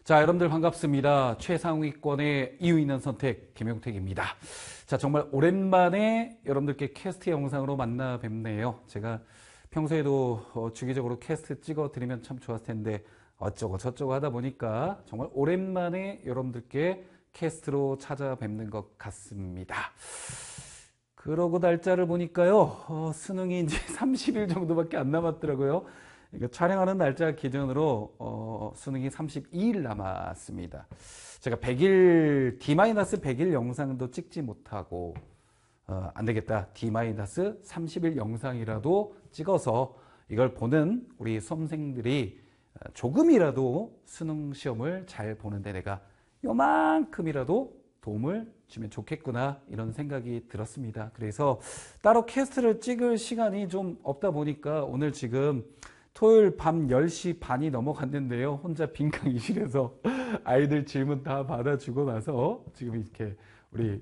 자, 여러분들 반갑습니다. 최상위권의 이유 있는 선택 김용택입니다. 자, 정말 오랜만에 여러분들께 캐스트 영상으로 만나 뵙네요. 제가 평소에도 주기적으로 캐스트 찍어 드리면 참 좋았을 텐데 어쩌고 저쩌고 하다 보니까 정말 오랜만에 여러분들께 캐스트로 찾아뵙는 것 같습니다. 그러고 날짜를 보니까요, 수능이 이제 30일 정도밖에 안 남았더라고요. 그러니까 촬영하는 날짜 기준으로 수능이 32일 남았습니다. 제가 100일, D-100일 영상도 찍지 못하고 안 되겠다. D-30일 영상이라도 찍어서 이걸 보는 우리 수험생들이 조금이라도 수능 시험을 잘 보는데 내가 요만큼이라도 도움을 주면 좋겠구나 이런 생각이 들었습니다. 그래서 따로 캐스트를 찍을 시간이 좀 없다 보니까 오늘 지금 토요일 밤 10시 반이 넘어갔는데요. 혼자 빈 강의실에서 아이들 질문 다 받아주고 나서 지금 이렇게 우리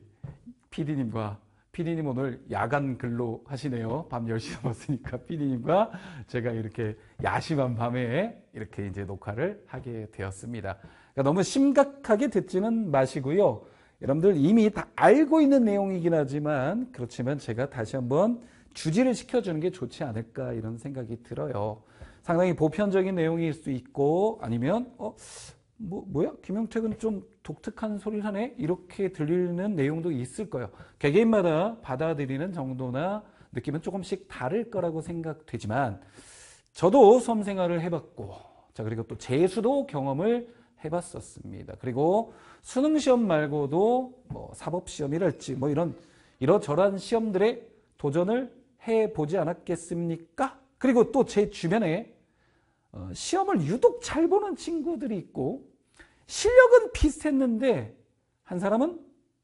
PD님 오늘 야간 근로 하시네요. 밤 10시 넘었으니까 PD님과 제가 이렇게 야심한 밤에 이렇게 이제 녹화를 하게 되었습니다. 그러니까 너무 심각하게 듣지는 마시고요. 여러분들 이미 다 알고 있는 내용이긴 하지만 그렇지만 제가 다시 한번 주지를 시켜주는 게 좋지 않을까 이런 생각이 들어요. 상당히 보편적인 내용일 수 있고 아니면 뭐야? 김용택은 좀 독특한 소리를 하네? 이렇게 들리는 내용도 있을 거예요. 개개인마다 받아들이는 정도나 느낌은 조금씩 다를 거라고 생각되지만 저도 수험 생활을 해봤고 자 그리고 또 재수도 경험을 해봤었습니다. 그리고 수능 시험 말고도 뭐 사법 시험이랄지 뭐 이러저러한 시험들에 도전을 해보지 않았겠습니까? 그리고 또 제 주변에 시험을 유독 잘 보는 친구들이 있고 실력은 비슷했는데 한 사람은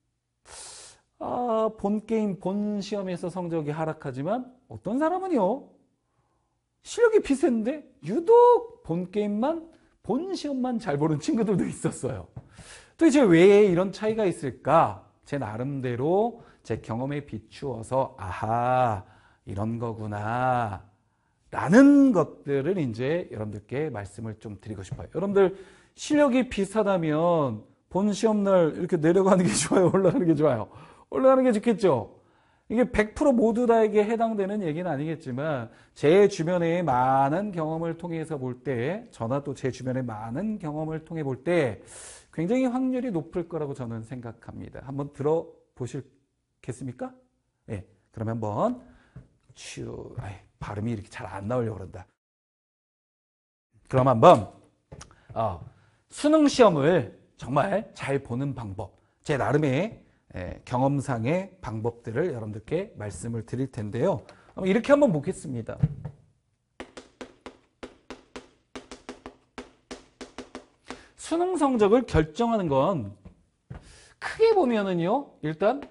본 게임, 본 시험에서 성적이 하락하지만 어떤 사람은요 실력이 비슷했는데 유독 본 게임만, 본 시험만 잘 보는 친구들도 있었어요. 도대체 왜 이런 차이가 있을까? 제 나름대로 제 경험에 비추어서 아하 이런 거구나 라는 것들을 이제 여러분들께 말씀을 좀 드리고 싶어요. 여러분들 실력이 비슷하다면 본 시험날 이렇게 내려가는 게 좋아요? 올라가는 게 좋아요? 올라가는 게 좋겠죠? 이게 100% 모두 다에게 해당되는 얘기는 아니겠지만 제 주변의 많은 경험을 통해서 볼 때 저나 또 제 주변의 많은 경험을 통해 볼 때 굉장히 확률이 높을 거라고 저는 생각합니다. 한번 들어보시겠습니까? 네, 그러면 한번 발음이 이렇게 잘 안 나오려고 그런다. 그럼 한번 수능 시험을 정말 잘 보는 방법, 제 나름의 경험상의 방법들을 여러분들께 말씀을 드릴 텐데요. 이렇게 한번 보겠습니다. 수능 성적을 결정하는 건 크게 보면은요, 일단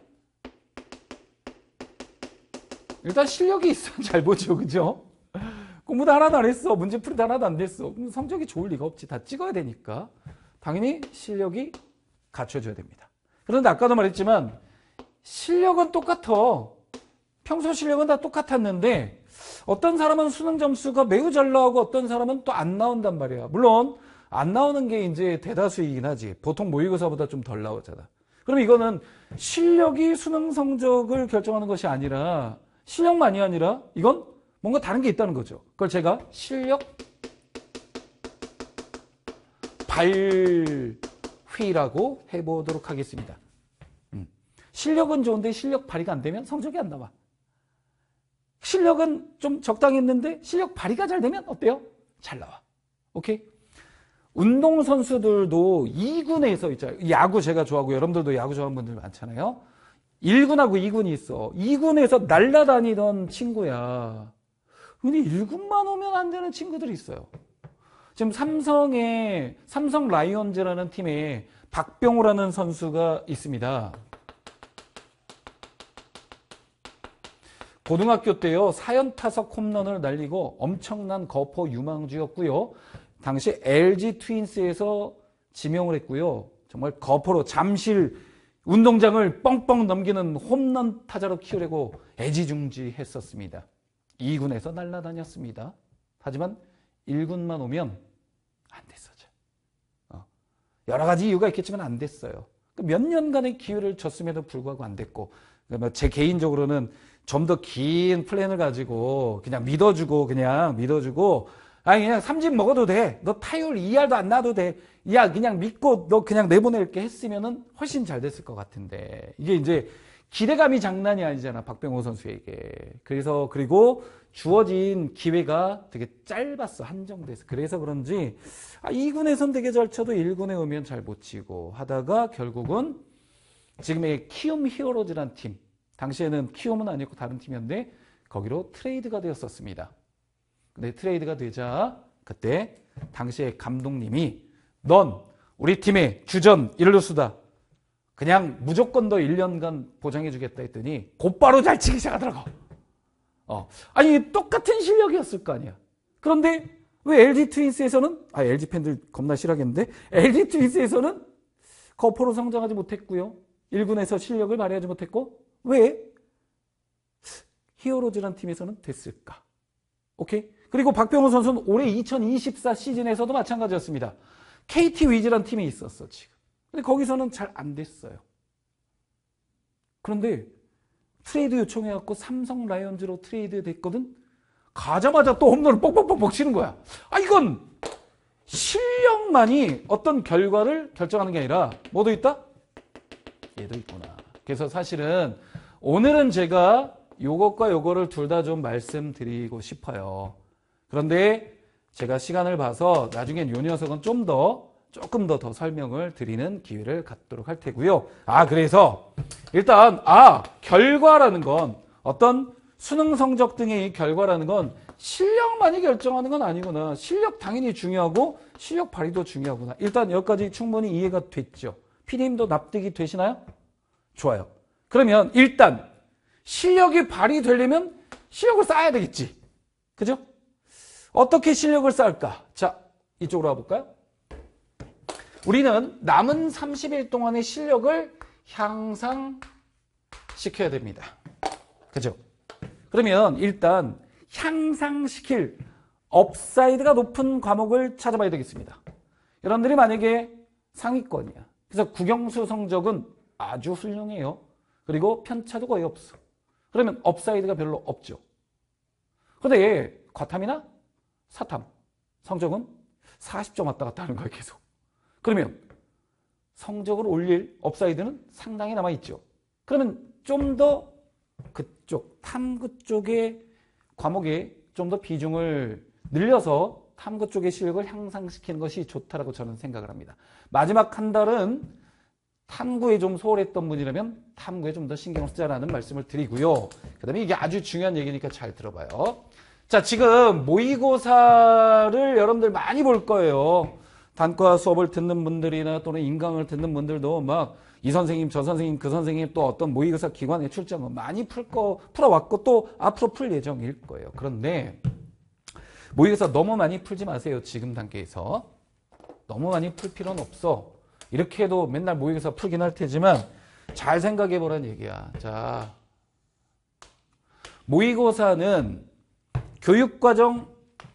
실력이 있으면 잘 보죠, 그죠? 공부도 하나도 안 했어, 문제풀이도 하나도 안 됐어. 그럼 성적이 좋을 리가 없지. 다 찍어야 되니까 당연히 실력이 갖춰줘야 됩니다. 그런데 아까도 말했지만 실력은 똑같아. 평소 실력은 다 똑같았는데 어떤 사람은 수능 점수가 매우 잘 나오고 어떤 사람은 또 안 나온단 말이야. 물론 안 나오는 게 이제 대다수이긴 하지. 보통 모의고사보다 좀 덜 나오잖아. 그럼 이거는 실력이 수능 성적을 결정하는 것이 아니라 실력만이 아니라 이건 뭔가 다른 게 있다는 거죠. 그걸 제가 실력 발휘라고 해보도록 하겠습니다. 실력은 좋은데 실력 발휘가 안 되면 성적이 안 나와. 실력은 좀 적당했는데 실력 발휘가 잘 되면 어때요? 잘 나와. 오케이? 운동선수들도 2군에서 있잖아요. 야구 제가 좋아하고 여러분들도 야구 좋아하는 분들 많잖아요. 1군하고 2군이 있어. 2군에서 날아다니던 친구야. 근데 1군만 오면 안 되는 친구들이 있어요. 지금 삼성 라이온즈라는 팀에 박병호라는 선수가 있습니다. 고등학교 때요 4연타석 홈런을 날리고 엄청난 거포 유망주였고요. 당시 LG 트윈스에서 지명을 했고요. 정말 거포로 잠실 운동장을 뻥뻥 넘기는 홈런 타자로 키우려고 애지중지했었습니다. 2군에서 날아다녔습니다. 하지만 1군만 오면 안 됐었죠. 여러 가지 이유가 있겠지만 안 됐어요. 몇 년간의 기회를 줬음에도 불구하고 안 됐고, 그러니까 제 개인적으로는 좀 더 긴 플랜을 가지고 그냥 믿어주고 아니 그냥 삼진 먹어도 돼. 너 타율 2할도 안 나도 돼. 야 그냥 믿고 너 그냥 내보낼게 했으면은 훨씬 잘 됐을 것 같은데 이게 이제 기대감이 장난이 아니잖아, 박병호 선수에게. 그리고 주어진 기회가 되게 짧았어, 한정돼서. 그래서 그런지 2군에선 되게 잘 쳐도 1군에 오면 잘 못 치고 하다가 결국은 지금의 키움 히어로즈란 팀, 당시에는 키움은 아니었고 다른 팀이었는데 거기로 트레이드가 되었었습니다. 근데 트레이드가 되자 그때 당시에 감독님이 넌 우리 팀의 주전 1루수다. 그냥 무조건 더 1년간 보장해주겠다 했더니 곧바로 잘 치기 시작하더라고. 아니 똑같은 실력이었을 거 아니야. 그런데 왜 LG 트윈스에서는 LG 팬들 겁나 싫어하겠는데 LG 트윈스에서는 거포로 성장하지 못했고요. 1군에서 실력을 발휘하지 못했고 왜 히어로즈란 팀에서는 됐을까? 오케이. 그리고 박병호 선수는 올해 2024 시즌에서도 마찬가지였습니다. KT 위즈란 팀이 있었어 지금. 근데 거기서는 잘 안 됐어요. 그런데 트레이드 요청해갖고 삼성 라이온즈로 트레이드 됐거든? 가자마자 또 홈런을 뻑뻑뻑뻑 치는 거야. 이건 실력만이 어떤 결과를 결정하는 게 아니라 뭐도 있다? 얘도 있구나. 그래서 사실은 오늘은 제가 요것과 요거를 둘 다 좀 말씀드리고 싶어요. 그런데 제가 시간을 봐서 나중엔 요 녀석은 조금 더 설명을 드리는 기회를 갖도록 할 테고요. 그래서 일단 결과라는 건 어떤 수능 성적 등의 결과라는 건 실력만이 결정하는 건 아니구나. 실력 당연히 중요하고 실력 발휘도 중요하구나. 일단 여기까지 충분히 이해가 됐죠. PD님도 납득이 되시나요? 좋아요. 그러면 일단 실력이 발휘되려면 실력을 쌓아야 되겠지. 그죠? 어떻게 실력을 쌓을까? 자, 이쪽으로 와볼까요? 우리는 남은 30일 동안의 실력을 향상시켜야 됩니다. 그죠? 그러면 일단 향상시킬 업사이드가 높은 과목을 찾아봐야 되겠습니다. 여러분들이 만약에 상위권이야. 그래서 국영수 성적은 아주 훌륭해요. 그리고 편차도 거의 없어. 그러면 업사이드가 별로 없죠. 그런데 과탐이나 사탐 성적은 40점 왔다 갔다 하는 거예요, 계속. 그러면 성적을 올릴 업사이드는 상당히 남아있죠. 그러면 좀 더 그쪽 탐구 쪽의 과목에 좀 더 비중을 늘려서 탐구 쪽의 실력을 향상시키는 것이 좋다라고 저는 생각을 합니다. 마지막 한 달은 탐구에 좀 소홀했던 분이라면 탐구에 좀 더 신경을 쓰자라는 말씀을 드리고요. 그 다음에 이게 아주 중요한 얘기니까 잘 들어봐요. 자, 지금 모의고사를 여러분들 많이 볼 거예요. 단과 수업을 듣는 분들이나 또는 인강을 듣는 분들도 막 이 선생님, 저 선생님, 그 선생님 또 어떤 모의고사 기관에 출장을 많이 풀어왔고 또 앞으로 풀 예정일 거예요. 그런데 모의고사 너무 많이 풀지 마세요. 지금 단계에서. 너무 많이 풀 필요는 없어. 이렇게 해도 맨날 모의고사 풀긴 할 테지만 잘 생각해 보라는 얘기야. 자, 모의고사는 교육과정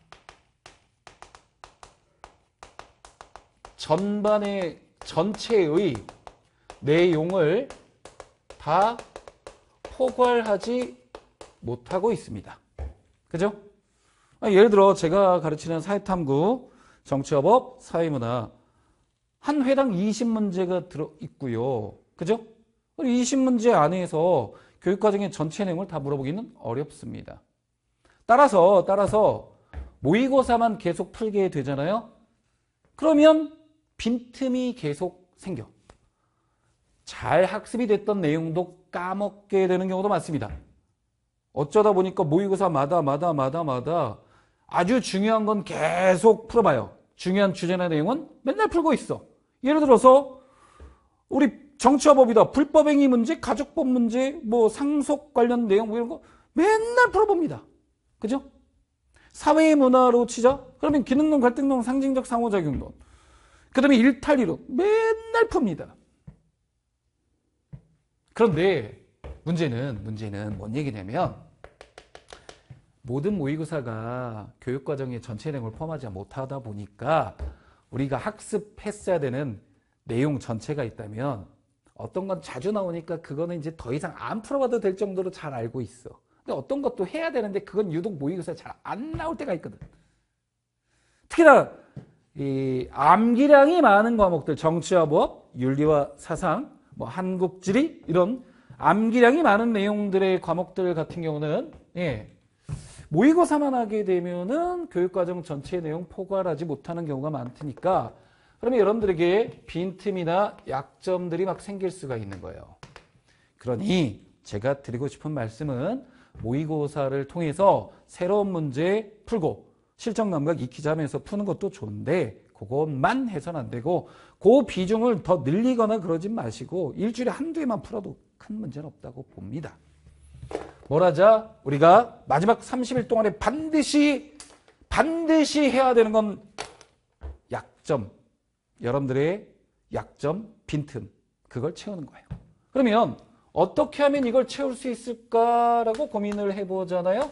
전반의 전체의 내용을 다 포괄하지 못하고 있습니다. 그죠? 예를 들어 제가 가르치는 사회탐구, 정치화법, 사회문화 한 회당 20문제가 들어있고요. 그죠? 20문제 안에서 교육과정의 전체 내용을 다 물어보기는 어렵습니다. 따라서 모의고사만 계속 풀게 되잖아요. 그러면 빈틈이 계속 생겨. 잘 학습이 됐던 내용도 까먹게 되는 경우도 많습니다. 어쩌다 보니까 모의고사마다 아주 중요한 건 계속 풀어봐요. 중요한 주제나 내용은 맨날 풀고 있어. 예를 들어서 우리 정치화법이다. 불법행위 문제, 가족법 문제, 뭐 상속 관련 내용 뭐 이런 거 맨날 풀어봅니다. 그죠? 사회문화로 치자? 그러면 기능론, 갈등론, 상징적 상호작용론. 그 다음에 일탈이론 맨날 풉니다. 그런데 문제는 뭔 얘기냐면 모든 모의고사가 교육과정의 전체 내용을 포함하지 못하다 보니까 우리가 학습했어야 되는 내용 전체가 있다면 어떤 건 자주 나오니까 그거는 이제 더 이상 안 풀어봐도 될 정도로 잘 알고 있어. 근데 어떤 것도 해야 되는데 그건 유독 모의고사에 잘 안 나올 때가 있거든. 특히나 이 암기량이 많은 과목들, 정치와 법, 윤리와 사상, 뭐 한국지리 이런 암기량이 많은 내용들의 과목들 같은 경우는 모의고사만 하게 되면은 교육과정 전체 내용 포괄하지 못하는 경우가 많으니까 그러면 여러분들에게 빈틈이나 약점들이 막 생길 수가 있는 거예요. 그러니 제가 드리고 싶은 말씀은 모의고사를 통해서 새로운 문제 풀고 실전 감각 익히자면서 푸는 것도 좋은데 그것만 해서는 안 되고 그 비중을 더 늘리거나 그러진 마시고 일주일에 한두 개만 풀어도 큰 문제는 없다고 봅니다. 뭐라자 우리가 마지막 30일 동안에 반드시 해야 되는 건 약점, 여러분들의 약점, 빈틈 그걸 채우는 거예요. 그러면 어떻게 하면 이걸 채울 수 있을까라고 고민을 해보잖아요.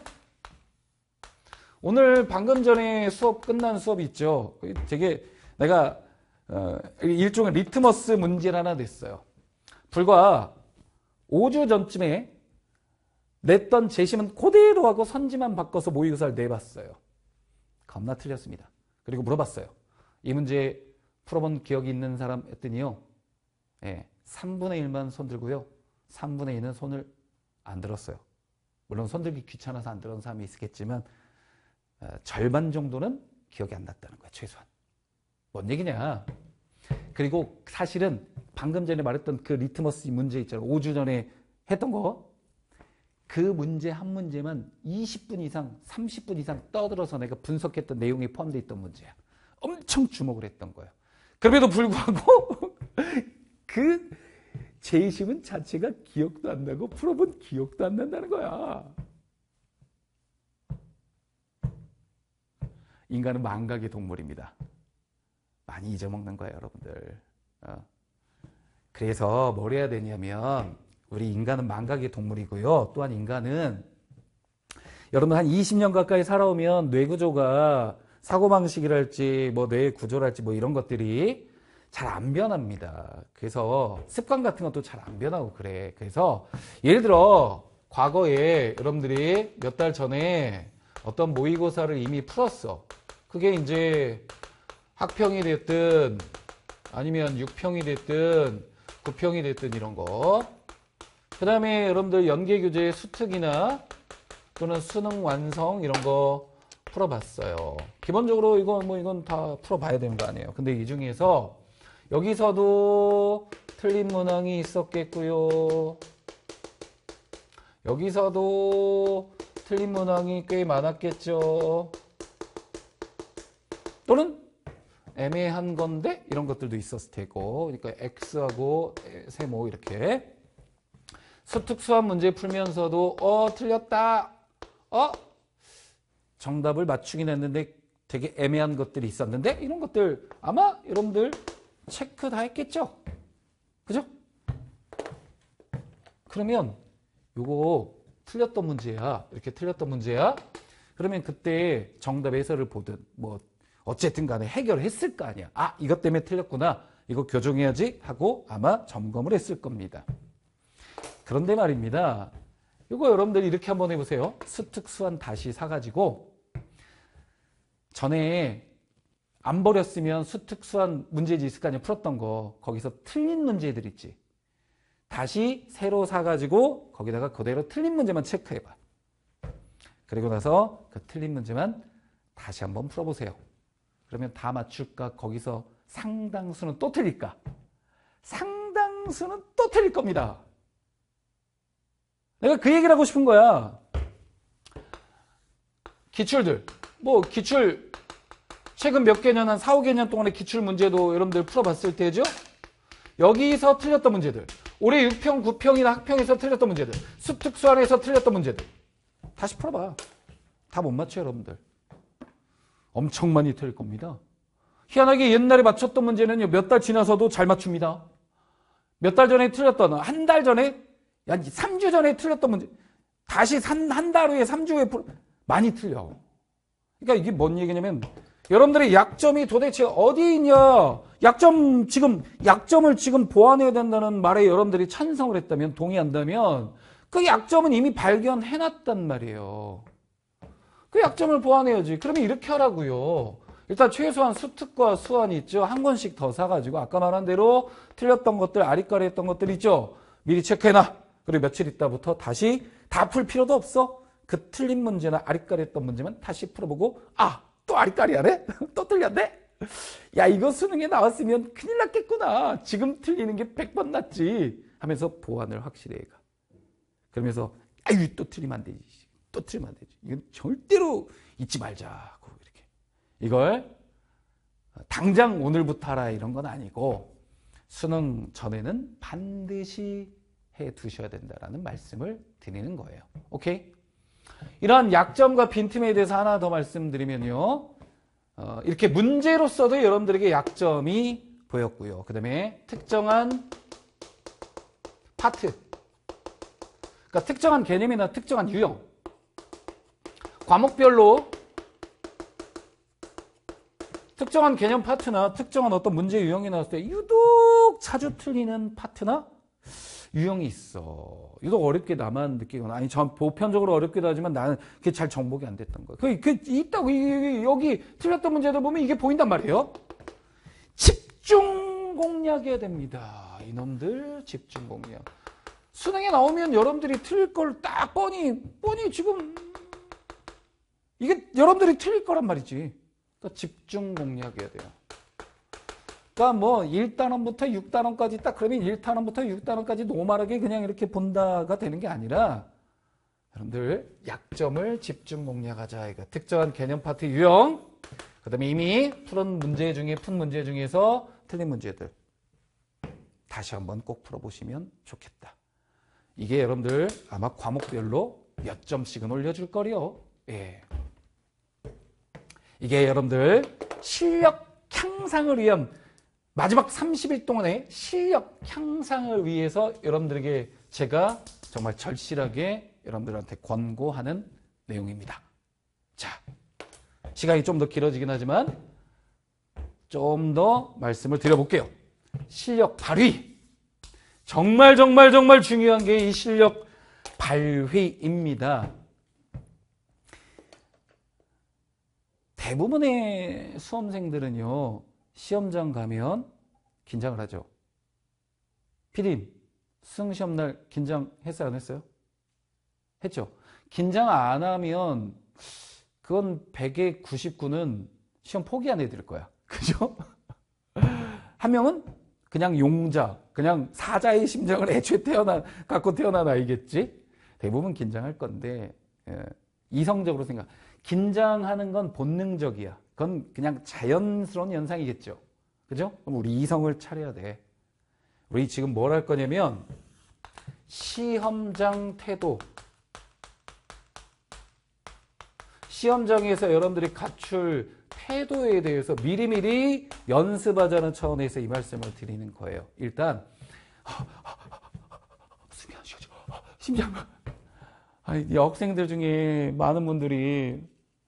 오늘 방금 전에 수업 끝난 수업이 있죠. 되게 내가 일종의 리트머스 문제를 하나 냈어요. 불과 5주 전쯤에 냈던 제시문 그대로 하고 선지만 바꿔서 모의고사를 내봤어요. 겁나 틀렸습니다. 그리고 물어봤어요. 이 문제 풀어본 기억이 있는 사람 했더니요. 3분의 1만 손 들고요. 3분의 2는 손을 안 들었어요. 물론 손 들기 귀찮아서 안 들은 사람이 있겠지만 절반 정도는 기억이 안 났다는 거야. 최소한. 뭔 얘기냐. 그리고 사실은 방금 전에 말했던 그 리트머스 문제 있잖아요. 5주 전에 했던 거. 그 문제 한 문제만 20분 이상 30분 이상 떠들어서 내가 분석했던 내용이 포함되어 있던 문제야. 엄청 주목을 했던 거예요. 그럼에도 불구하고 그 제시문 자체가 기억도 안 나고 풀어본 기억도 안 난다는 거야. 인간은 망각의 동물입니다. 많이 잊어먹는 거예요, 여러분들. 그래서 뭘 해야 되냐면 우리 인간은 망각의 동물이고요. 또한 인간은 여러분 한 20년 가까이 살아오면 뇌구조가 사고방식이랄지 뭐 뇌 구조랄지 뭐 이런 것들이 잘 안 변합니다. 그래서 습관 같은 것도 잘 안 변하고 그래. 그래서 예를 들어 과거에 여러분들이 몇 달 전에 어떤 모의고사를 이미 풀었어. 그게 이제 학평이 됐든 아니면 6평이 됐든 9평이 됐든 이런 거. 그 다음에 여러분들 연계교재 수특이나 또는 수능 완성 이런 거 풀어봤어요. 기본적으로 이건 다 풀어봐야 되는 거 아니에요. 근데 이 중에서 여기서도 틀린 문항이 있었겠고요. 여기서도 틀린 문항이 꽤 많았겠죠. 또는 애매한 건데 이런 것들도 있었을 테고. 그러니까 X하고 세모 이렇게. 수특수한 문제 풀면서도 틀렸다. 정답을 맞추긴 했는데 되게 애매한 것들이 있었는데 이런 것들 아마 여러분들 체크 다 했겠죠? 그죠? 그러면 요거 틀렸던 문제야. 이렇게 틀렸던 문제야. 그러면 그때 정답 해설을 보든 뭐 어쨌든 간에 해결했을 거 아니야. 이것 때문에 틀렸구나. 이거 교정해야지 하고 아마 점검을 했을 겁니다. 그런데 말입니다. 이거 여러분들 이렇게 한번 해보세요. 수특수한 다시 사가지고 전에 안 버렸으면 수특수한 문제지 있을 거 아니야. 풀었던 거. 거기서 틀린 문제들 있지. 다시 새로 사가지고 거기다가 그대로 틀린 문제만 체크해봐. 그리고 나서 그 틀린 문제만 다시 한번 풀어보세요. 그러면 다 맞출까? 거기서 상당수는 또 틀릴까? 상당수는 또 틀릴 겁니다. 내가 그 얘기를 하고 싶은 거야. 기출들. 기출 최근 몇 개년, 한 4, 5개년 동안의 기출 문제도 여러분들 풀어봤을 테죠? 여기서 틀렸던 문제들. 올해 6평, 9평이나 학평에서 틀렸던 문제들. 수특수안에서 틀렸던 문제들. 다시 풀어봐. 다 못 맞춰요, 여러분들. 엄청 많이 틀릴 겁니다. 희한하게 옛날에 맞췄던 문제는요, 몇 달 지나서도 잘 맞춥니다. 몇 달 전에 틀렸던, 한 달 전에, 3주 전에 틀렸던 문제. 다시 한 달 후에, 3주 후에 많이 틀려. 그러니까 이게 뭔 얘기냐면, 여러분들의 약점이 도대체 어디 있냐? 약점을 지금 보완해야 된다는 말에 여러분들이 찬성을 했다면, 동의한다면, 그 약점은 이미 발견해놨단 말이에요. 그 약점을 보완해야지. 그러면 이렇게 하라고요. 일단 최소한 수특과 수완이 있죠. 한 권씩 더 사가지고 아까 말한 대로 틀렸던 것들, 아리까리 했던 것들 있죠. 미리 체크해놔. 그리고 며칠 있다부터 다시 다 풀 필요도 없어. 그 틀린 문제나 아리까리 했던 문제만 다시 풀어보고 또 아리까리 하네? 또 틀렸네? 야, 이거 수능에 나왔으면 큰일 났겠구나. 지금 틀리는 게 100번 낫지 하면서 보완을 확실히 해가. 그러면서 또 틀리면 안 되지. 또 틀리면 안 되지. 이건 절대로 잊지 말자고 이렇게. 이걸 당장 오늘부터 하라 이런 건 아니고 수능 전에는 반드시 해 두셔야 된다라는 말씀을 드리는 거예요. 오케이? 이러한 약점과 빈틈에 대해서 하나 더 말씀드리면요. 이렇게 문제로서도 여러분들에게 약점이 보였고요. 그 다음에 특정한 파트. 그러니까 특정한 개념이나 특정한 유형. 과목별로 특정한 개념 파트나 특정한 어떤 문제 유형이 나왔을 때 유독 자주 틀리는 파트나 유형이 있어. 유독 어렵게 나만 느끼거나, 아니, 전 보편적으로 어렵기도 하지만 나는 그게 잘 정복이 안 됐던 거야. 그 있다고, 여기 틀렸던 문제들 보면 이게 보인단 말이에요. 집중 공략해야 됩니다. 이놈들, 집중 공략. 수능에 나오면 여러분들이 틀릴 걸 딱 뻔히 지금, 이게 여러분들이 틀릴 거란 말이지. 그러니까 집중 공략해야 돼요. 그러니까 뭐 1단원부터 6단원까지 딱 그러면 1단원부터 6단원까지 노멀하게 그냥 이렇게 본다가 되는 게 아니라 여러분들 약점을 집중 공략하자. 이거 특정한 개념 파트 유형, 그 다음에 이미 푼 문제 중에서 틀린 문제들 다시 한번 꼭 풀어보시면 좋겠다. 이게 여러분들 아마 과목별로 몇 점씩은 올려줄 거요. 예. 이게 여러분들 실력 향상을 위한 마지막 30일 동안의 실력 향상을 위해서 여러분들에게 제가 정말 절실하게 여러분들한테 권고하는 내용입니다. 자, 시간이 좀 더 길어지긴 하지만 좀 더 말씀을 드려볼게요. 실력 발휘. 정말 중요한 게 이 실력 발휘입니다. 대부분의 수험생들은요, 시험장 가면 긴장을 하죠. 피디님, 수능시험날 긴장했어요, 안 했어요? 했죠. 긴장 안 하면 그건 100에 99는 시험 포기 안 해드릴 거야. 그죠? 한 명은 그냥 용자, 그냥 사자의 심정을 애초에 갖고 태어난 아이겠지? 대부분 긴장할 건데, 이성적으로 긴장하는 건 본능적이야. 그건 그냥 자연스러운 현상이겠죠. 그죠? 그럼 우리 이성을 차려야 돼. 우리 지금 뭘 할 거냐면 시험장 태도. 시험장에서 여러분들이 갖출 태도에 대해서 미리미리 연습하자는 차원에서 이 말씀을 드리는 거예요. 일단 숨이 안 쉬어져. 심장. 아니, 여학생들 중에 많은 분들이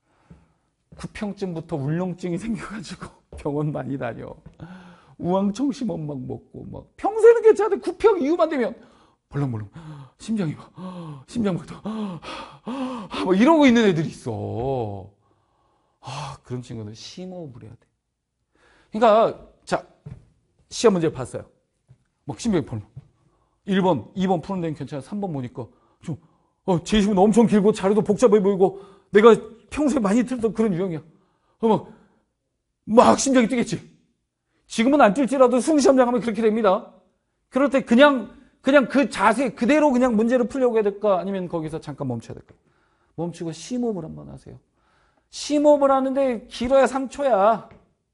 구평증부터 울렁증이 생겨가지고 병원 많이 다녀. 우황청심원 막 먹고 막 평소에는 괜찮은데 구평 이유만 되면 벌렁벌렁 심장이 막 심장부터 막 이러고 있는 애들이 있어. 그런 친구는 심호흡을 해야 돼. 그러니까 자, 시험 문제를 봤어요. 막 심장이 벌렁. 1번, 2번 푸는 데는 괜찮아. 3번 보니까 좀 제시문은 엄청 길고 자료도 복잡해 보이고 내가 평소에 많이 들었던 그런 유형이야. 막 심장이 뛰겠지. 지금은 안 뛸지라도 수능시험장 가면 그렇게 됩니다. 그럴 때 그냥 그 자세 그대로 그냥 문제를 풀려고 해야 될까? 아니면 거기서 잠깐 멈춰야 될까? 멈추고 심호흡을 한번 하세요. 심호흡을 하는데 길어야 3초야.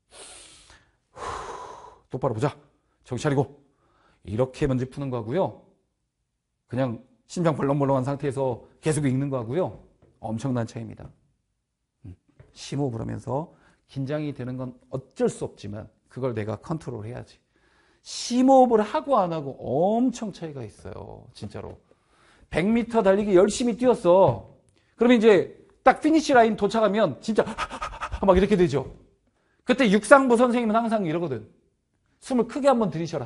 똑바로 보자. 정신 차리고. 이렇게 문제 푸는 거고요. 그냥 심장 벌렁벌렁한 상태에서 계속 읽는 거고요. 엄청난 차이입니다. 심호흡을 하면서 긴장이 되는 건 어쩔 수 없지만 그걸 내가 컨트롤 해야지. 심호흡을 하고 안 하고 엄청 차이가 있어요. 진짜로. 100m 달리기 열심히 뛰었어. 그러면 이제 딱 피니시 라인 도착하면 진짜 막 이렇게 되죠. 그때 육상부 선생님은 항상 이러거든. 숨을 크게 한번 들이셔라.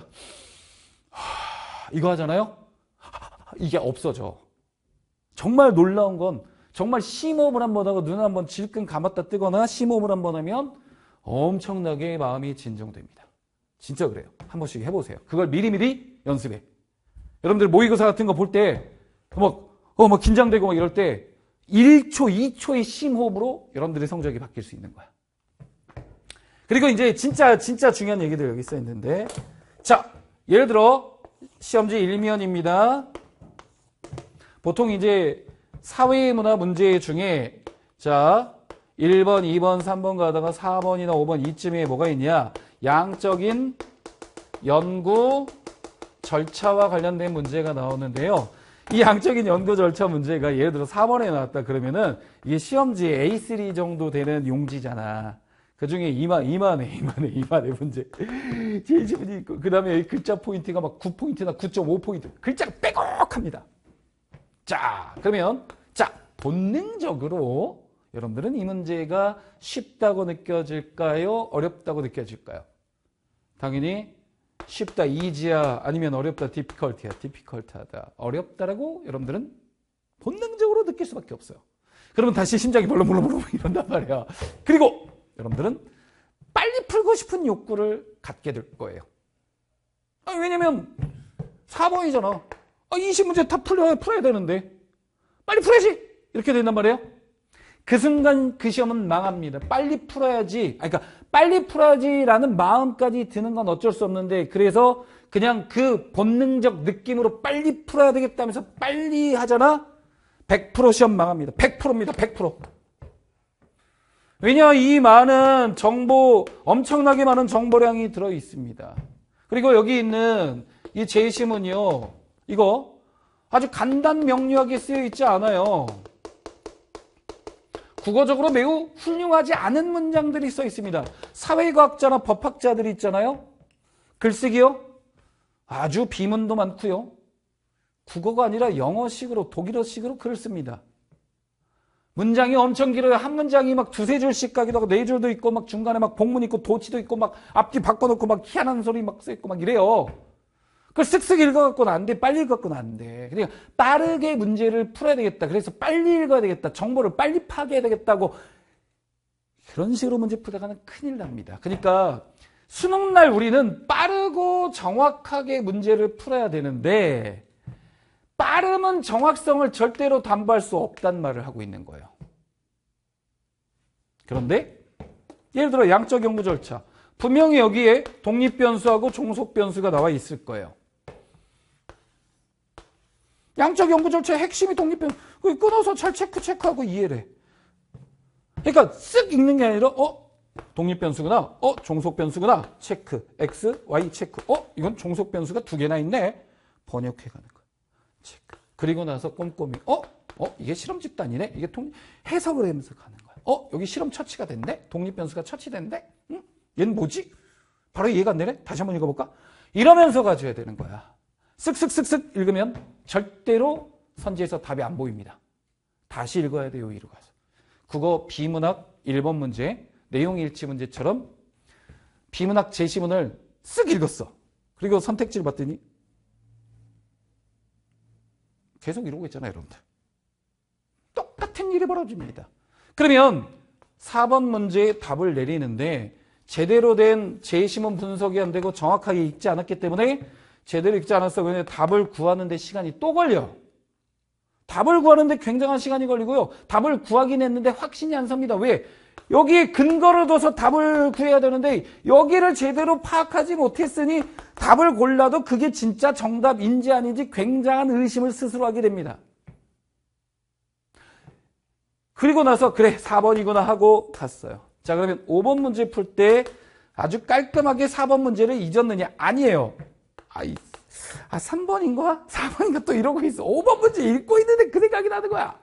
이거 하잖아요. 이게 없어져. 정말 놀라운 건 정말 심호흡을 한번 하고 눈을 한번 질끈 감았다 뜨거나 심호흡을 한번 하면 엄청나게 마음이 진정됩니다. 진짜 그래요. 한 번씩 해보세요. 그걸 미리미리 연습해. 여러분들 모의고사 같은 거 볼 때 막 긴장되고 막 이럴 때 1초, 2초의 심호흡으로 여러분들의 성적이 바뀔 수 있는 거야. 그리고 이제 진짜 중요한 얘기들 여기 써 있는데, 자, 예를 들어 시험지 1면입니다. 보통 이제 사회문화 문제 중에 자 1번, 2번, 3번 가다가 4번이나 5번 이쯤에 뭐가 있냐, 양적인 연구 절차와 관련된 문제가 나오는데요. 이 양적인 연구 절차 문제가 예를 들어 4번에 나왔다 그러면은 이게 시험지 A3 정도 되는 용지잖아. 그 중에 이만해 문제. 제일 지분이 있고, 그 다음에 여기 글자 포인트가 막 9포인트나 9.5포인트. 글자가 빼곡합니다. 자, 그러면, 자, 본능적으로 여러분들은 이 문제가 쉽다고 느껴질까요? 어렵다고 느껴질까요? 당연히 쉽다, easy야, 아니면 어렵다, difficult야, difficult하다. 어렵다라고 여러분들은 본능적으로 느낄 수밖에 없어요. 그러면 다시 심장이 벌렁벌렁 이런단 말이야. 그리고 여러분들은 빨리 풀고 싶은 욕구를 갖게 될 거예요. 왜냐면 4번이잖아. 20문제 다 풀어야 되는데 빨리 풀어야지 이렇게 된단 말이에요. 그 순간 그 시험은 망합니다. 빨리 풀어야지, 그러니까 빨리 풀어야지라는 마음까지 드는 건 어쩔 수 없는데, 그래서 그냥 그 본능적 느낌으로 빨리 풀어야 되겠다면서 빨리 하잖아. 100% 시험 망합니다. 100%입니다. 100%. 왜냐, 이 많은 정보, 엄청나게 많은 정보량이 들어 있습니다. 그리고 여기 있는 이 제시문이요, 이거 아주 간단 명료하게 쓰여 있지 않아요. 국어적으로 매우 훌륭하지 않은 문장들이 써 있습니다. 사회과학자나 법학자들이 있잖아요. 글쓰기요, 아주 비문도 많고요. 국어가 아니라 영어식으로, 독일어식으로 글을 씁니다. 문장이 엄청 길어요. 한 문장이 막 두세 줄씩 가기도 하고, 네 줄도 있고, 막 중간에 막 복문 있고, 도치도 있고, 막 앞뒤 바꿔놓고, 막 희한한 소리 막 써있고, 막 이래요. 그걸 쓱쓱 읽어갖고는 안 돼. 빨리 읽어갖고는 안 돼. 그러니까 빠르게 문제를 풀어야 되겠다. 그래서 빨리 읽어야 되겠다. 정보를 빨리 파괴해야 되겠다고. 그런 식으로 문제 풀다가는 큰일 납니다. 그러니까 수능날 우리는 빠르고 정확하게 문제를 풀어야 되는데, 빠름은 정확성을 절대로 담보할 수 없단 말을 하고 있는 거예요. 그런데 예를 들어 양적 연구 절차, 분명히 여기에 독립변수하고 종속변수가 나와 있을 거예요. 양적 연구 절차의 핵심이 독립변수. 끊어서 잘 체크하고 이해를 해. 그러니까 쓱 읽는 게 아니라 독립변수구나, 종속변수구나, 체크, x, y 체크, 이건 종속변수가 두 개나 있네, 번역해가는 거야. 체크. 그리고 나서 꼼꼼히 이게 실험 집단이네, 이게 해석을 하면서 가는 거야. 여기 실험 처치가 됐네, 독립변수가 처치됐네, 얘는 뭐지? 바로 이해가 안 되네? 다시 한번 읽어볼까? 이러면서 가져야 되는 거야. 쓱쓱쓱쓱 읽으면 절대로 선지에서 답이 안 보입니다. 다시 읽어야 돼요, 위로 가서. 국어 비문학 1번 문제, 내용 일치 문제처럼 비문학 제시문을 쓱 읽었어. 그리고 선택지를 봤더니 계속 이러고 있잖아요, 여러분들. 똑같은 일이 벌어집니다. 그러면 4번 문제에 답을 내리는데 제대로 된 제시문 분석이 안 되고 정확하게 읽지 않았기 때문에, 제대로 읽지 않았어. 그런데 답을 구하는데 시간이 또 걸려. 답을 구하는데 굉장한 시간이 걸리고요. 답을 구하긴 했는데 확신이 안 섭니다. 왜? 여기에 근거를 둬서 답을 구해야 되는데 여기를 제대로 파악하지 못했으니 답을 골라도 그게 진짜 정답인지 아닌지 굉장한 의심을 스스로 하게 됩니다. 그리고 나서 그래 4번이구나 하고 갔어요. 자, 그러면 5번 문제 풀 때 아주 깔끔하게 4번 문제를 잊었느냐? 아니에요. 3번인가? 4번인가? 또 이러고 있어. 5번 문제 읽고 있는데 그 생각이 나는 거야.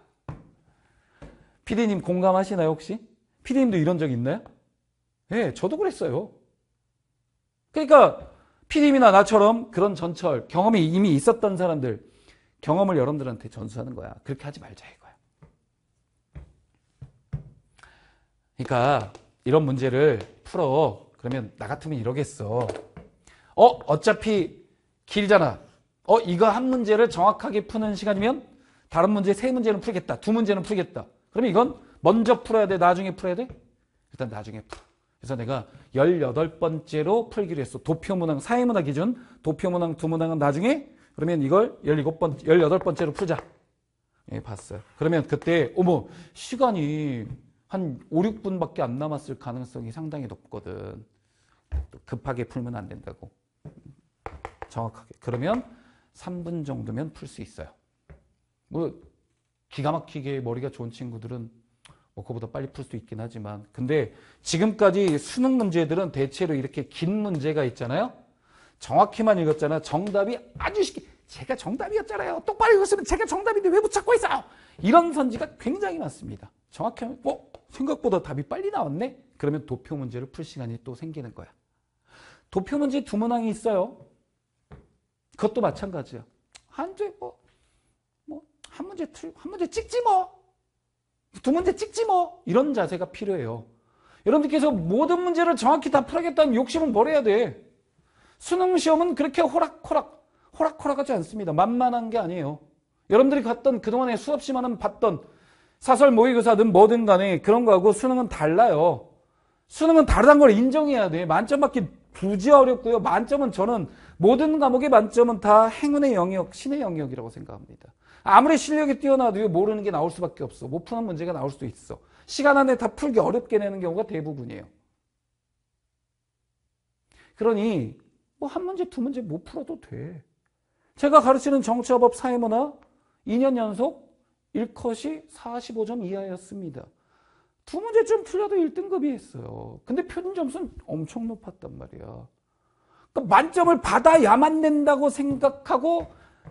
피디님 공감하시나요, 혹시? 피디님도 이런 적 있나요? 네, 저도 그랬어요. 그러니까 피디님이나 나처럼 그런 전철, 경험이 이미 있었던 사람들, 경험을 여러분들한테 전수하는 거야. 그렇게 하지 말자 이거야. 그러니까 이런 문제를 풀어. 그러면 나 같으면 이러겠어. 어차피 길잖아. 이거 한 문제를 정확하게 푸는 시간이면 다른 문제 3문제는 풀겠다. 2문제는 풀겠다. 그러면 이건 먼저 풀어야 돼? 나중에 풀어야 돼? 일단 나중에 풀어. 그래서 내가 18번째로 풀기로 했어. 도표문항, 사회문화 기준, 도표문항, 두문항은 나중에, 그러면 이걸 18번째로 풀자. 예, 봤어요. 그러면 그때, 시간이 한 5, 6분밖에 안 남았을 가능성이 상당히 높거든. 급하게 풀면 안 된다고. 정확하게. 그러면 3분 정도면 풀 수 있어요. 기가 막히게 머리가 좋은 친구들은 그거보다 빨리 풀 수 있긴 하지만, 근데 지금까지 수능 문제들은 대체로 이렇게 긴 문제가 있잖아요. 정확히만 읽었잖아. 정답이 아주 쉽게, 제가 정답이었잖아요. 똑바로 읽었으면 제가 정답인데 왜 못 찾고 있어요? 이런 선지가 굉장히 많습니다. 정확히 하면 생각보다 답이 빨리 나왔네? 그러면 도표 문제를 풀 시간이 또 생기는 거야. 도표 문제 두 문항이 있어요. 그것도 마찬가지야. 한 문제 찍지 뭐. 2문제 찍지 뭐. 이런 자세가 필요해요. 여러분들께서 모든 문제를 정확히 다 풀어야겠다는 욕심은 버려야 돼. 수능 시험은 그렇게 호락호락하지 않습니다. 만만한 게 아니에요. 여러분들이 갔던 그동안에 수업 시간은 봤던 사설 모의고사든 뭐든 간에 그런 거하고 수능은 달라요. 수능은 다르다는 걸 인정해야 돼. 만점 받기 부지 어렵고요. 만점은 저는 모든 과목의 만점은 다 행운의 영역, 신의 영역이라고 생각합니다. 아무리 실력이 뛰어나도 모르는 게 나올 수밖에 없어. 못 푸는 문제가 나올 수도 있어. 시간 안에 다 풀기 어렵게 내는 경우가 대부분이에요. 그러니 한 문제, 2문제 못 풀어도 돼. 제가 가르치는 정치화법 사회문화 2년 연속 1컷이 45점 이하였습니다. 2문제쯤 풀려도 1등급이 했어요. 근데 표준 점수는 엄청 높았단 말이야. 그러니까 만점을 받아야만 된다고 생각하고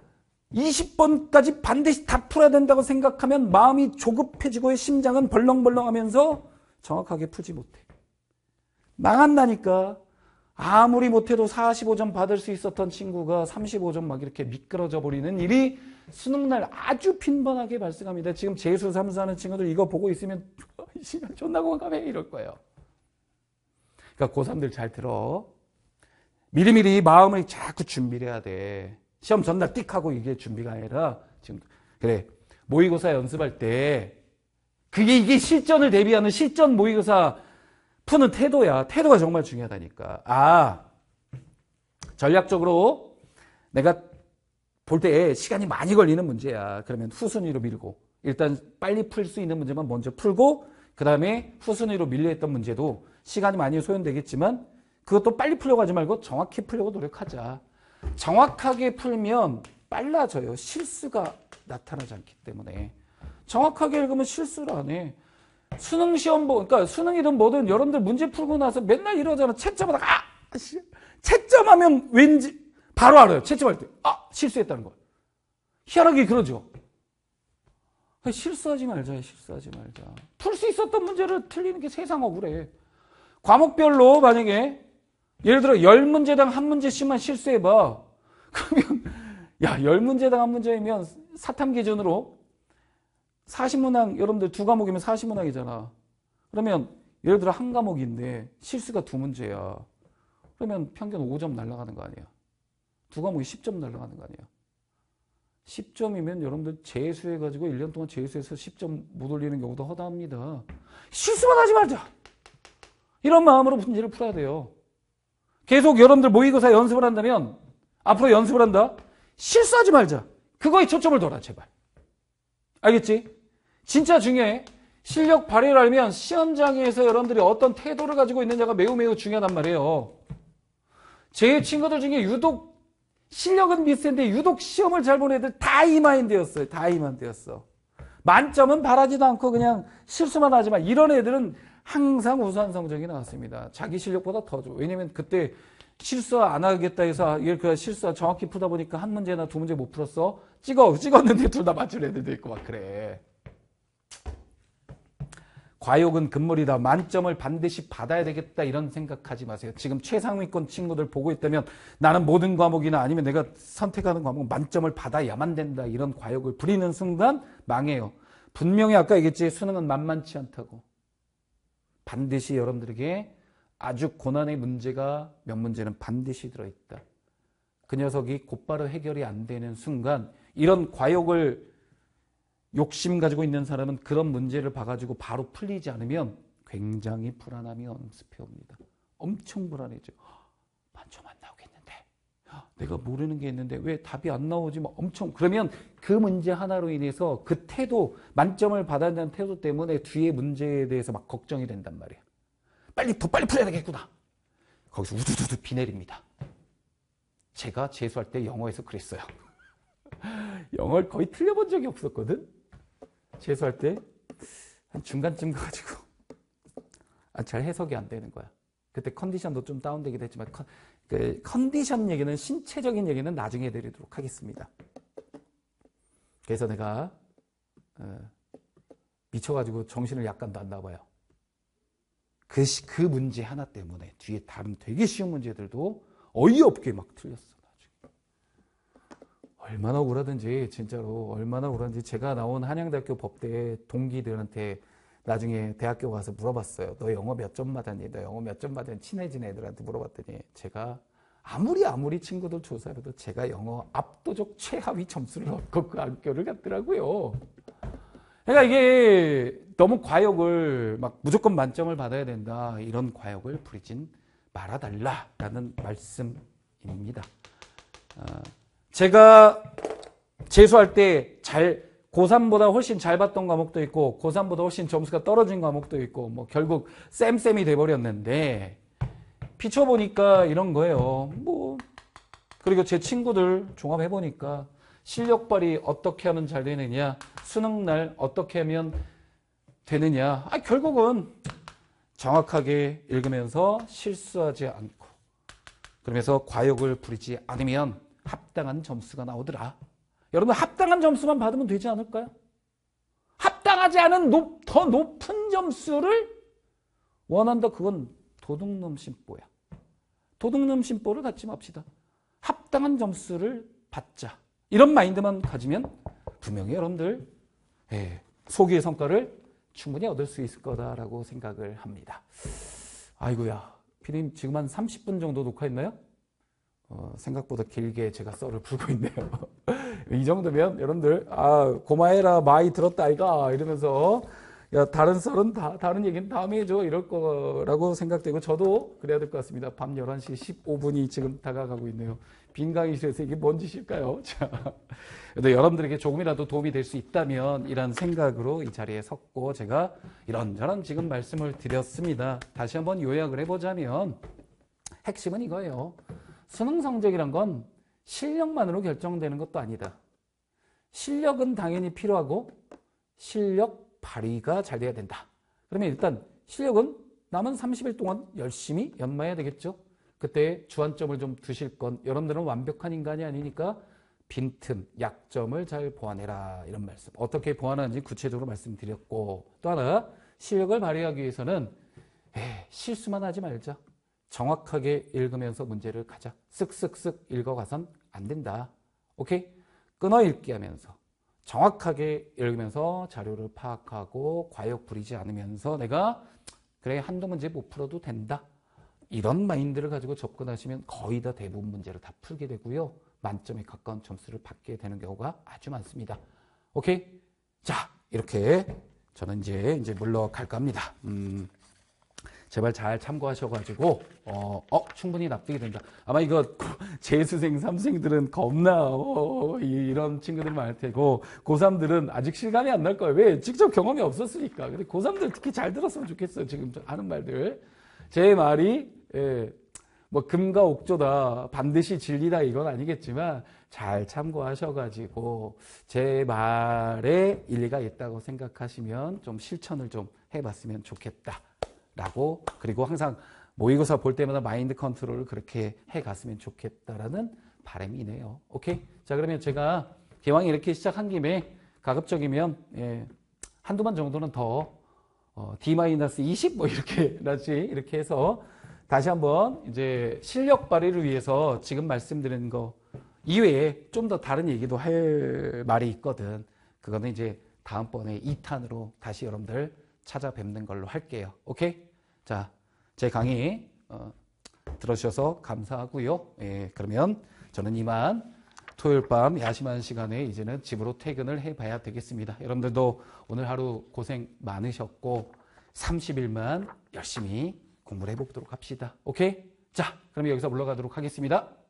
20번까지 반드시 다 풀어야 된다고 생각하면 마음이 조급해지고 심장은 벌렁벌렁하면서 정확하게 풀지 못해. 망한다니까. 아무리 못해도 45점 받을 수 있었던 친구가 35점 막 이렇게 미끄러져 버리는 일이 수능날 아주 빈번하게 발생합니다. 지금 재수 삼수하는 친구들 이거 보고 있으면 이 시간 존나 공감해 이럴 거예요. 그러니까 고3들 잘 들어. 미리미리 마음을 자꾸 준비를 해야 돼. 시험 전날 띡 하고 이게 준비가 아니라 지금 그래 모의고사 연습할 때 이게 실전을 대비하는 실전 모의고사 푸는 태도야. 태도가 정말 중요하다니까. 전략적으로 내가 볼 때 시간이 많이 걸리는 문제야. 그러면 후순위로 밀고 일단 빨리 풀 수 있는 문제만 먼저 풀고 그 다음에 후순위로 밀려있던 문제도 시간이 많이 소요되겠지만 그것도 빨리 풀려고 하지 말고 정확히 풀려고 노력하자. 정확하게 풀면 빨라져요. 실수가 나타나지 않기 때문에. 정확하게 읽으면 실수를 안 해. 수능 시험 그러니까 수능이든 뭐든 여러분들 문제 풀고 나서 맨날 이러잖아. 채점하다가 채점하면 왠지 바로 알아요. 채점할 때 실수했다는 걸. 희한하게 그러죠. 실수하지 말자. 풀 수 있었던 문제를 틀리는 게 세상 억울해. 과목별로 만약에 예를 들어 10문제당 1문제씩만 실수해봐. 그러면 10문제당 1문제이면 사탐 기준으로 40문항 여러분들 2과목이면 40문항이잖아. 그러면 예를 들어 한 과목인데 실수가 2문제야. 그러면 평균 5점 날아가는 거 아니야. 2과목이 10점 날아가는 거 아니야. 10점이면 여러분들 재수해가지고 1년 동안 재수해서 10점 못 올리는 경우도 허다합니다. 실수만 하지 말자. 이런 마음으로 문제를 풀어야 돼요. 계속 여러분들 모의고사 연습을 한다면 앞으로 연습을 한다. 실수하지 말자. 그거에 초점을 둬라 제발. 알겠지? 진짜 중요해. 실력 발휘를 하려면 시험장에서 여러분들이 어떤 태도를 가지고 있느냐가 매우 중요하단 말이에요. 제 친구들 중에 유독 실력은 비슷한데 유독 시험을 잘 본 애들 다 이 마인드였어요. 다 이 마인드였어. 만점은 바라지도 않고 그냥 실수만 하지만 이런 애들은 항상 우수한 성적이 나왔습니다. 자기 실력보다 더 좋아. 왜냐면 그때 실수 안 하겠다 해서 그 실수 정확히 풀다 보니까 한 문제나 2문제 못 풀었어. 찍었는데 둘 다 맞출 애들도 있고 막 그래. 과욕은 금물이다. 만점을 반드시 받아야 되겠다 이런 생각하지 마세요. 지금 최상위권 친구들 보고 있다면 나는 모든 과목이나 아니면 내가 선택하는 과목 만점을 받아야만 된다 이런 과욕을 부리는 순간 망해요. 분명히 아까 얘기했지 수능은 만만치 않다고. 반드시 여러분들에게 아주 고난의 문제가 몇 문제는 반드시 들어있다. 그 녀석이 곧바로 해결이 안 되는 순간 이런 과욕을 욕심 가지고 있는 사람은 그런 문제를 봐가지고 바로 풀리지 않으면 굉장히 불안함이 엄습해 옵니다. 엄청 불안해져. 만점 안 나오겠는데. 내가 모르는 게 있는데 왜 답이 안 나오지? 뭐 엄청. 그러면 그 문제 하나로 인해서 그 태도, 만점을 받아야 되는 태도 때문에 뒤에 문제에 대해서 막 걱정이 된단 말이에요. 더 빨리 풀어야 되겠구나. 거기서 우두두두 비 내립니다. 제가 재수할 때 영어에서 그랬어요. 영어를 거의 틀려본 적이 없었거든. 재수할 때 한 중간쯤 가가지고 잘 해석이 안 되는 거야. 그때 컨디션도 좀 다운되기도 했지만 그 컨디션 얘기는, 신체적인 얘기는 나중에 드리도록 하겠습니다. 그래서 내가 미쳐가지고 정신을 약간 놨나 봐요. 그 문제 하나 때문에 뒤에 다른 되게 쉬운 문제들도 어이없게 막 틀렸어. 나중에. 얼마나 억울하든지, 진짜로 얼마나 억울한지. 제가 나온 한양대학교 법대 동기들한테 나중에 대학교 가서 물어봤어요. 너 영어 몇 점 받았니? 너 영어 몇 점 받았니? 친해진 애들한테 물어봤더니 제가 아무리 친구들 조사해도 제가 영어 압도적 최하위 점수를 얻고 그 학교를 갔더라고요. 그러니까 이게 너무 과욕을 막 무조건 만점을 받아야 된다, 이런 과욕을 부리진 말아달라라는 말씀입니다. 제가 재수할 때 고3보다 훨씬 잘 봤던 과목도 있고 고3보다 훨씬 점수가 떨어진 과목도 있고 뭐 결국 쌤이 돼버렸는데 비춰보니까 이런 거예요. 그리고 제 친구들 종합해보니까 실력 발휘 어떻게 하면 잘 되느냐, 수능날 어떻게 하면 되느냐, 결국은 정확하게 읽으면서 실수하지 않고 그러면서 과욕을 부리지 않으면 합당한 점수가 나오더라. 여러분, 합당한 점수만 받으면 되지 않을까요? 합당하지 않은 더 높은 점수를 원한다. 그건 도둑놈 심보야. 도둑놈 심보를 갖지 맙시다. 합당한 점수를 받자. 이런 마인드만 가지면 분명히 여러분들 소기의 성과를 충분히 얻을 수 있을 거다라고 생각을 합니다. 아이고야, 피디님 지금 한 30분 정도 녹화했나요? 생각보다 길게 제가 썰을 풀고 있네요. 이 정도면 여러분들 고마해라, 많이 들었다 아이가 이러면서 야, 다른 썰은 다른 얘기는 다음에 해줘 이럴 거라고 생각되고, 저도 그래야 될 것 같습니다. 밤 11시 15분이 지금 다가가고 있네요. 빈 강의실에서 이게 뭔 짓일까요? 자, 그래도 여러분들에게 조금이라도 도움이 될 수 있다면 이런 생각으로 이 자리에 섰고 제가 이런저런 지금 말씀을 드렸습니다. 다시 한번 요약을 해보자면 핵심은 이거예요. 수능 성적이란 건 실력만으로 결정되는 것도 아니다. 실력은 당연히 필요하고 실력 발휘가 잘 돼야 된다. 그러면 일단 실력은 남은 30일 동안 열심히 연마해야 되겠죠. 그때 주안점을 좀 두실 건, 여러분들은 완벽한 인간이 아니니까 빈틈, 약점을 잘 보완해라, 이런 말씀. 어떻게 보완하는지 구체적으로 말씀드렸고, 또 하나 실력을 발휘하기 위해서는 실수만 하지 말자. 정확하게 읽으면서 문제를 가자. 쓱쓱쓱 읽어가선 안 된다. 오케이? 끊어 읽기 하면서 정확하게 읽으면서 자료를 파악하고 과욕 부리지 않으면서 내가 그래 한두 문제 못 풀어도 된다. 이런 마인드를 가지고 접근하시면 거의 다 대부분 문제를 다 풀게 되고요. 만점에 가까운 점수를 받게 되는 경우가 아주 많습니다. 오케이? 자, 이렇게 저는 이제 물러갈까 합니다. 제발 잘 참고하셔가지고 충분히 납득이 된다. 아마 이거 재수생 3생들은 겁나 이런 친구들이 많을 테고 고3들은 아직 실감이 안 날 거예요. 왜? 직접 경험이 없었으니까. 근데 고3들 특히 잘 들었으면 좋겠어요. 지금 하는 말들. 제 말이 뭐 금과 옥조다, 반드시 진리다, 이건 아니겠지만 잘 참고하셔가지고 제 말에 일리가 있다고 생각하시면 좀 실천을 좀 해봤으면 좋겠다. 라고, 그리고 항상 모의고사 볼 때마다 마인드 컨트롤을 그렇게 해갔으면 좋겠다라는 바람이네요. 오케이? 자, 그러면 제가 기왕 이렇게 시작한 김에 가급적이면 한두 번 정도는 더 D-20 뭐 이렇게 해서 다시 한번 이제 실력 발휘를 위해서 지금 말씀드린 거 이외에 좀 더 다른 얘기도 할 말이 있거든. 그거는 이제 다음번에 2탄으로 다시 여러분들 찾아뵙는 걸로 할게요. 오케이? 자, 제 강의 들어주셔서 감사하고요. 예, 그러면 저는 이만 토요일 밤 야심한 시간에 이제는 집으로 퇴근을 해봐야 되겠습니다. 여러분들도 오늘 하루 고생 많으셨고 30일만 열심히 공부를 해보도록 합시다. 오케이? 자, 그럼 여기서 물러가도록 하겠습니다.